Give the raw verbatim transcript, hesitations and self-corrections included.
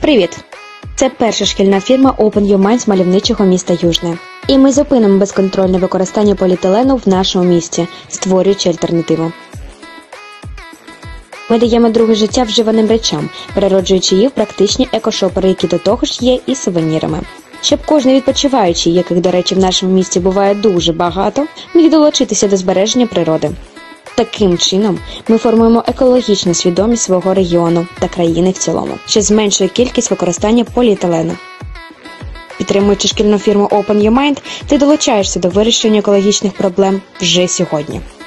Привіт! Це перша шкільна фірма Open Your Mind з мальовничого міста Южне. І ми зупинимо безконтрольне використання поліетилену в нашому місті, створюючи альтернативу. Ми даємо друге життя вживаним речам, перероджуючи їх в практичні екошопери, які до того ж є і сувенірами. Щоб кожен відпочиваючий, яких, до речі, в нашому місті буває дуже багато, міг долучитися до збереження природи. Таким чином, ми формуємо екологічну свідомість свого регіону та країни в цілому, що зменшує кількість використання поліетилену. Підтримуючи шкільну фірму Open Your Mind, ти долучаєшся до вирішення екологічних проблем вже сьогодні.